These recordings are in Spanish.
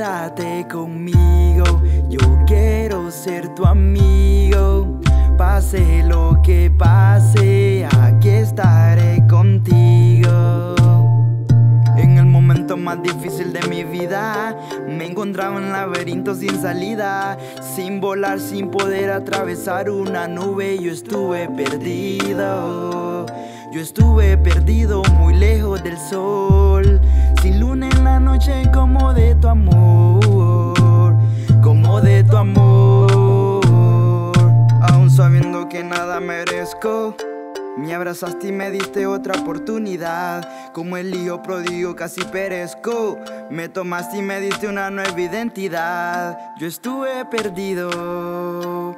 Quédate conmigo, yo quiero ser tu amigo. Pase lo que pase, aquí estaré contigo. En el momento más difícil de mi vida, me encontraba en laberintos sin salida, sin volar, sin poder atravesar una nube. Yo estuve perdido, muy lejos del sol, sin luna en la noche, como de tu amor, como de tu amor. Aún sabiendo que nada merezco, me abrazaste y me diste otra oportunidad. Como el hijo pródigo casi perezco, me tomaste y me diste una nueva identidad. Yo estuve perdido,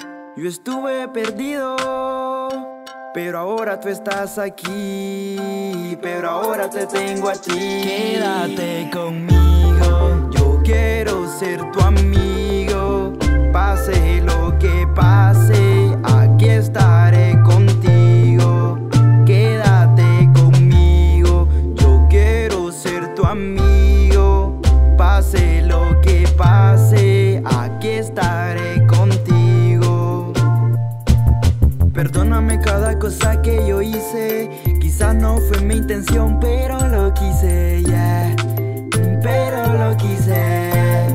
pero ahora tú estás aquí, pero ahora te tengo a ti. Quédate conmigo, yo quiero ser tu amigo. Pase lo que pase, aquí estaré contigo. Quédate conmigo, yo quiero ser tu amigo. Pase lo que pase, aquí estaré contigo. Perdóname cada cosa que yo hice, quizás no fue mi intención, pero lo quise, yeah, pero lo quise.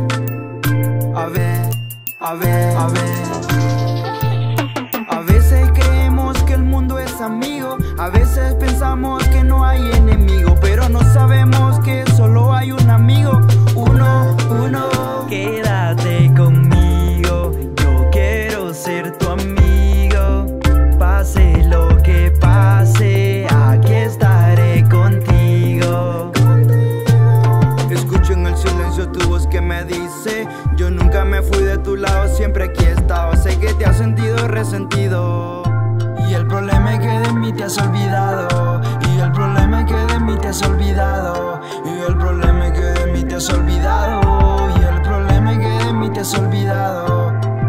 A veces creemos que el mundo es amigo, a veces pensamos que no hay enemigo, pero no sabemos que solo hay un amigo, uno. Quédate conmigo, yo quiero ser tu amigo. Pase lo que pase, aquí estaré contigo. Escucho en el silencio tu voz que me dice: yo nunca me fui de tu lado, siempre aquí he estado. Sé que te has sentido resentido, y el problema es que de mí te has olvidado. Y el problema es que de mí te has olvidado. Y el problema es que de mí te has olvidado. Y el problema es que de mí te has olvidado.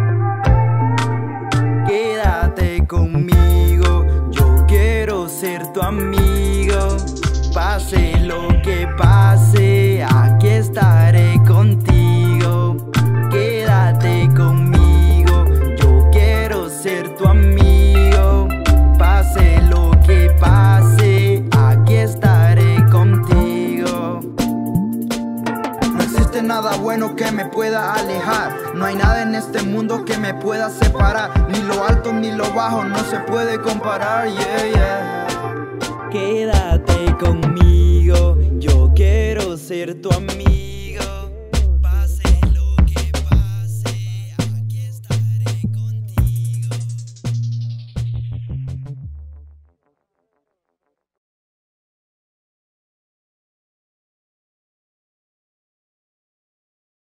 Quédate conmigo, yo quiero ser tu amigo. Pase lo que pase, aquí estaré contigo. Quédate conmigo, yo quiero ser tu amigo. Pase lo que pase, aquí estaré contigo. No existe nada bueno que me pueda alejar, no hay nada en este mundo que me pueda separar. Ni lo alto ni lo bajo no se puede comparar, yeah. Quédate conmigo, yo quiero ser tu amigo.